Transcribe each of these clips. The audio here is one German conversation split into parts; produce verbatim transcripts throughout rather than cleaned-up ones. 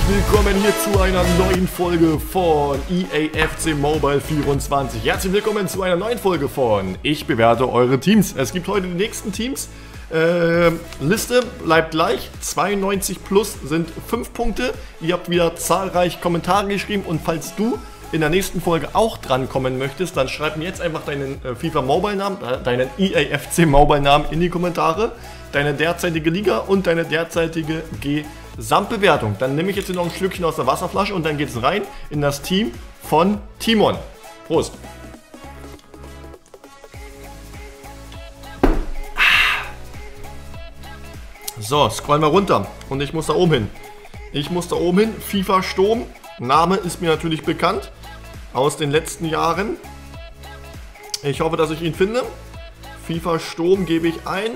willkommen hier zu einer neuen Folge von E A F C Mobile vierundzwanzig. Herzlich willkommen zu einer neuen Folge von Ich bewerte eure Teams. Es gibt heute die nächsten Teams. Äh, Liste bleibt gleich. zweiundneunzig plus sind fünf Punkte. Ihr habt wieder zahlreich Kommentare geschrieben und falls du in der nächsten Folge auch dran kommen möchtest, dann schreib mir jetzt einfach deinen äh, FIFA Mobile Namen, äh, deinen E A F C Mobile Namen in die Kommentare, deine derzeitige Liga und deine derzeitige Gesamtbewertung. Dann nehme ich jetzt hier noch ein Schlückchen aus der Wasserflasche und dann geht es rein in das Team von Timon. Prost! So, scrollen wir runter und ich muss da oben hin. Ich muss da oben hin, FIFA Sturm. Name ist mir natürlich bekannt aus den letzten Jahren. Ich hoffe, dass ich ihn finde. FIFA Sturm gebe ich ein.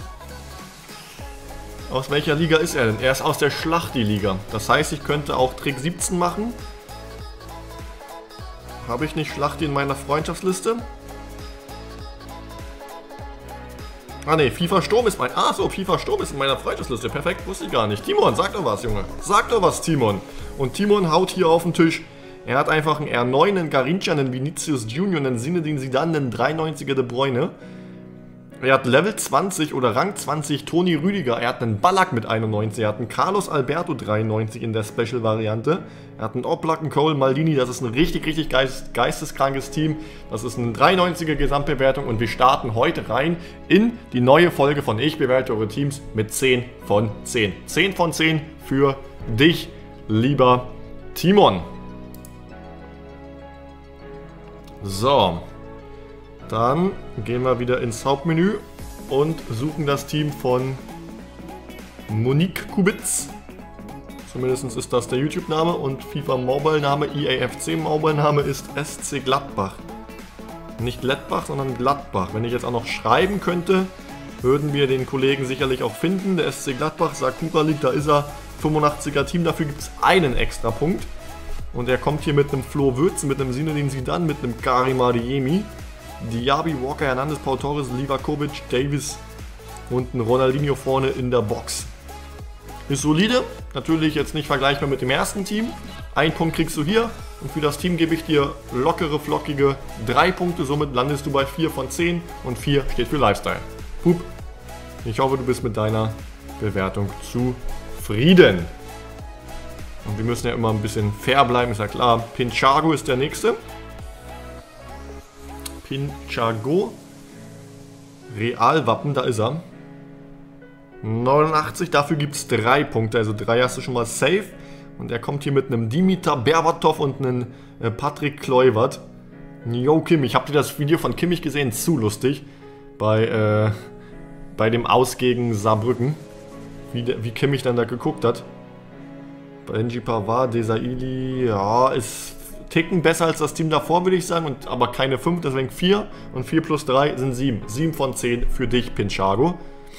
Aus welcher Liga ist er denn? Er ist aus der Schlachti-Liga. Das heißt, ich könnte auch Trick siebzehn machen. Habe ich nicht Schlachti in meiner Freundschaftsliste? Ah ne, FIFA Sturm ist mein... Ah so, FIFA Sturm ist in meiner Freundschaftsliste. Perfekt, wusste ich gar nicht. Timon, sag doch was, Junge. Sag doch was, Timon. Und Timon haut hier auf den Tisch. Er hat einfach einen R neun, einen Garrincha, einen Vinicius Junior, einen Zinedine Zidane, einen dreiundneunziger De Bruyne. Er hat Level zwanzig oder Rang zwanzig Toni Rüdiger. Er hat einen Ballack mit einundneunzig. Er hat einen Carlos Alberto dreiundneunzig in der Special-Variante. Er hat einen Oblak, einen Cole Maldini. Das ist ein richtig, richtig geist, geisteskrankes Team. Das ist eine dreiundneunziger Gesamtbewertung. Und wir starten heute rein in die neue Folge von Ich bewerte eure Teams mit zehn von zehn. zehn von zehn für dich, lieber Timon. So. Dann gehen wir wieder ins Hauptmenü und suchen das Team von Monique Kubitz. Zumindest ist das der YouTube-Name und FIFA Mobile-Name, E A F C Mobile-Name ist S C Gladbach. Nicht Gladbach, sondern Gladbach. Wenn ich jetzt auch noch schreiben könnte, würden wir den Kollegen sicherlich auch finden. Der S C Gladbach, Sakura League, da ist er, fünfundachtziger Team, dafür gibt es einen extra Punkt. Und er kommt hier mit einem Flo Würzen, mit einem Zinedine Zidane, mit einem Karim Adeyemi. Diaby, Walker, Hernandez, Paul Torres, Livakovic, Davis und ein Ronaldinho vorne in der Box. Ist solide, natürlich jetzt nicht vergleichbar mit dem ersten Team. Ein Punkt kriegst du hier und für das Team gebe ich dir lockere, flockige drei Punkte. Somit landest du bei vier von zehn und vier steht für Lifestyle. Pup. Ich hoffe, du bist mit deiner Bewertung zufrieden. Und wir müssen ja immer ein bisschen fair bleiben, ist ja klar. Pinchago ist der nächste. Pinchago. Realwappen, da ist er. neunundachtzig, dafür gibt es drei Punkte, also drei hast du schon mal safe. Und er kommt hier mit einem Dimitar Berbatov und einem äh, Patrick Kluivert. Yo Kimmich, habt ihr das Video von Kimmich gesehen? Zu lustig. Bei, äh, bei dem Aus gegen Saarbrücken. Wie, wie Kimmich dann da geguckt hat. Benji Pavard, Desailly, ja, ist Ticken besser als das Team davor, würde ich sagen, und, aber keine fünf, deswegen vier und vier plus drei sind sieben. sieben von zehn für dich, Pinchago.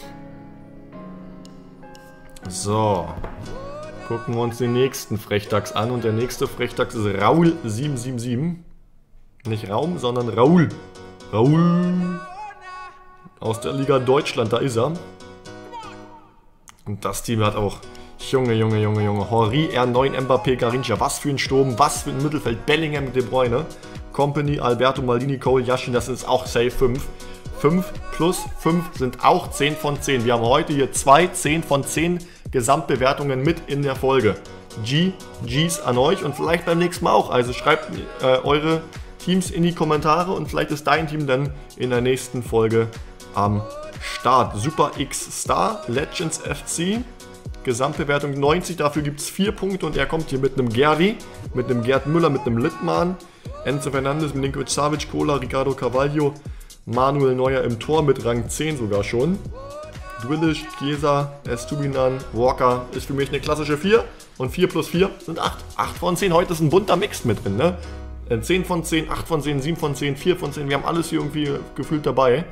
So, gucken wir uns den nächsten Frechdachs an und der nächste Frechdachs ist Raul sieben sieben sieben. Nicht Raum, sondern Raul. Raul. Aus der Liga Deutschland, da ist er. Und das Team hat auch... Junge, Junge, Junge, Junge. Henry, R neun, Mbappé, Garrincha. Was für ein Sturm, was für ein Mittelfeld. Bellingham, De Bruyne. Company, Alberto, Maldini, Cole, Yashin. Das ist auch safe fünf. fünf plus fünf sind auch zehn von zehn. Wir haben heute hier zwei zehn von zehn Gesamtbewertungen mit in der Folge. G Gs an euch und vielleicht beim nächsten Mal auch. Also schreibt äh, eure Teams in die Kommentare und vielleicht ist dein Team dann in der nächsten Folge am Start. Super X Star, Legends F C. Gesamtbewertung neunzig, dafür gibt es vier Punkte und er kommt hier mit einem Gerdi, mit einem Gerd Müller, mit einem Littmann, Enzo Fernandes, Milinkovic Savic, Cola, Ricardo Carvalho, Manuel Neuer im Tor mit Rang zehn sogar schon. Dwillish, Chiesa, Estupinan, Walker ist für mich eine klassische vier und vier plus vier sind acht. acht von zehn, heute ist ein bunter Mix mit drin, ne? zehn von zehn, acht von zehn, sieben von zehn, vier von zehn, wir haben alles hier irgendwie gefühlt dabei.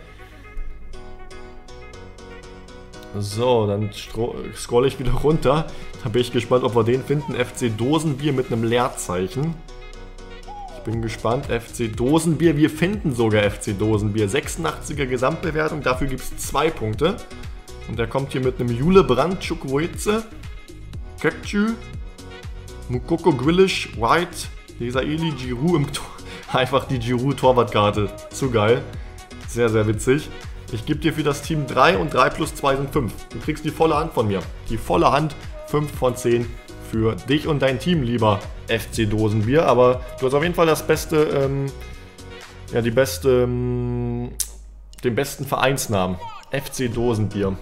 So, dann scrolle ich wieder runter. Da bin ich gespannt, ob wir den finden. F C Dosenbier mit einem Leerzeichen. Ich bin gespannt. F C Dosenbier. Wir finden sogar F C Dosenbier. sechsundachtziger Gesamtbewertung. Dafür gibt es zwei Punkte. Und der kommt hier mit einem Jule Brandt, Chukwueze, Kökçü, Mukoko, Grealish, White, Desailly, Giroud im Tor. Einfach die Giroud-Torwartkarte. Zu geil. Sehr, sehr witzig. Ich gebe dir für das Team drei und drei plus zwei sind fünf. Du kriegst die volle Hand von mir. Die volle Hand, fünf von zehn für dich und dein Team, lieber F C Dosenbier. Aber du hast auf jeden Fall das beste, ähm, ja, die beste, ähm, den besten Vereinsnamen. F C Dosenbier.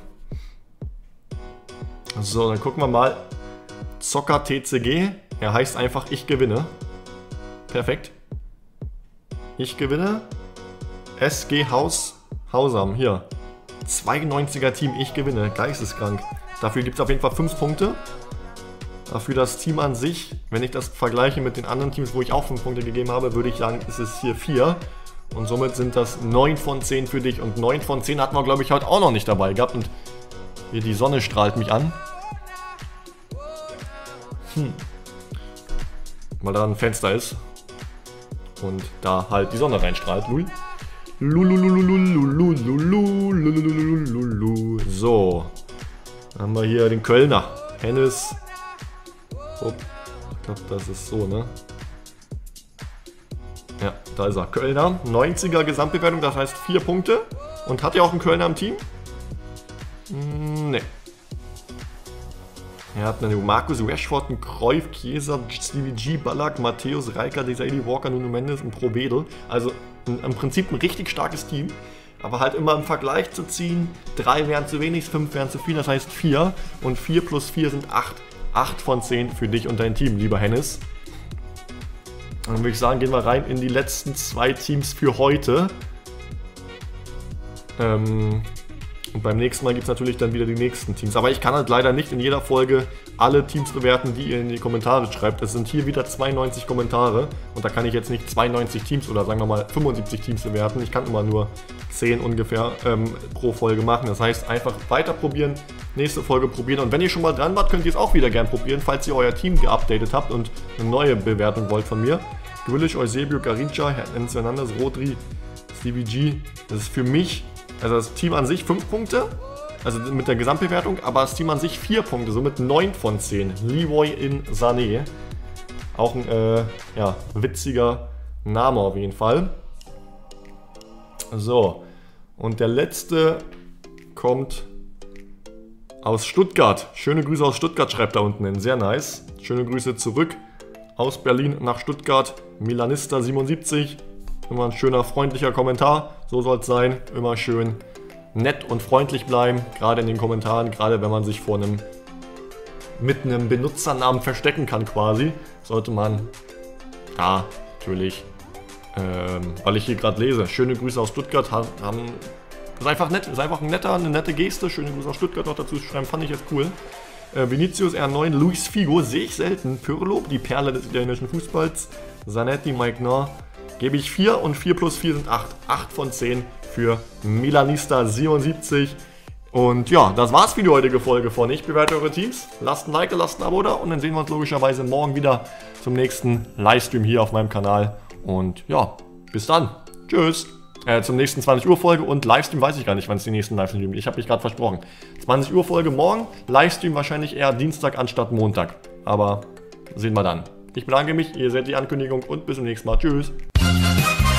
So, dann gucken wir mal. Zocker T C G. Er heißt einfach ich gewinne. Perfekt. Ich gewinne. S G Haus. Hausam, hier. zweiundneunziger Team, ich gewinne. Geisteskrank. Dafür gibt es auf jeden Fall fünf Punkte. Dafür das Team an sich, wenn ich das vergleiche mit den anderen Teams, wo ich auch fünf Punkte gegeben habe, würde ich sagen, ist es hier vier. Und somit sind das neun von zehn für dich. Und neun von zehn hatten wir, glaube ich, heute auch noch nicht dabei gehabt. Und hier die Sonne strahlt mich an. Hm. Weil da ein Fenster ist. Und da halt die Sonne reinstrahlt. Lul. So. Dann haben wir hier den Kölner. Hennes. Oh, ich glaube, das ist so, ne? Ja, da ist er. Kölner. neunziger Gesamtbewertung, das heißt vier Punkte. Und hat ja auch einen Kölner im Team? Ne. Er hat einen Markus Rashford, einen Cruyff, Chiesa, Stevie G, Ballack, Matthäus, Rijkaard, Desailly, Walker, Nuno Mendes und Pro Wedel. Also im Prinzip ein richtig starkes Team. Aber halt immer im Vergleich zu ziehen. drei wären zu wenig, fünf wären zu viel, das heißt vier. Und vier plus vier sind acht. acht von zehn für dich und dein Team, lieber Hennes. Dann würde ich sagen, gehen wir rein in die letzten zwei Teams für heute. Ähm... Und beim nächsten Mal gibt es natürlich dann wieder die nächsten Teams. Aber ich kann halt leider nicht in jeder Folge alle Teams bewerten, die ihr in die Kommentare schreibt. Es sind hier wieder zweiundneunzig Kommentare. Und da kann ich jetzt nicht zweiundneunzig Teams oder sagen wir mal fünfundsiebzig Teams bewerten. Ich kann immer nur zehn ungefähr ähm, pro Folge machen. Das heißt, einfach weiter probieren, nächste Folge probieren. Und wenn ihr schon mal dran wart, könnt ihr es auch wieder gern probieren, falls ihr euer Team geupdatet habt und eine neue Bewertung wollt von mir. Grealish, Eusebio, Garincha, Hernandez, Hernandez, Rodri, Stevie G. Das ist für mich... Also das Team an sich fünf Punkte, also mit der Gesamtbewertung, aber das Team an sich vier Punkte, somit neun von zehn. Leroy in Sané. Auch ein äh, ja, witziger Name auf jeden Fall. So, und der letzte kommt aus Stuttgart. Schöne Grüße aus Stuttgart, schreibt da unten hin. Sehr nice. Schöne Grüße zurück aus Berlin nach Stuttgart. Milanista siebenundsiebzig. Immer ein schöner, freundlicher Kommentar. So soll es sein. Immer schön nett und freundlich bleiben. Gerade in den Kommentaren. Gerade wenn man sich vor einem mit einem Benutzernamen verstecken kann quasi. Sollte man da natürlich, ähm, weil ich hier gerade lese. Schöne Grüße aus Stuttgart. Haben, ist einfach nett. Ist einfach ein netter, eine nette Geste. Schöne Grüße aus Stuttgart noch dazu zu schreiben. Fand ich jetzt cool. Äh, Vinicius R neun. Luis Figo. Sehe ich selten. Pirlo. Die Perle des italienischen Fußballs. Zanetti. Mike Knorr. Gebe ich vier und vier plus vier sind acht. acht von zehn für Milanista siebenundsiebzig. Und ja, das war's für die heutige Folge von Ich bewerte eure Teams. Lasst ein Like, lasst ein Abo da und dann sehen wir uns logischerweise morgen wieder zum nächsten Livestream hier auf meinem Kanal. Und ja, bis dann. Tschüss. Äh, zum nächsten zwanzig Uhr Folge und Livestream weiß ich gar nicht, wann es die nächsten Livestream gibt. Ich habe mich gerade versprochen. zwanzig Uhr Folge morgen, Livestream wahrscheinlich eher Dienstag anstatt Montag. Aber sehen wir dann. Ich bedanke mich, ihr seht die Ankündigung und bis zum nächsten Mal. Tschüss.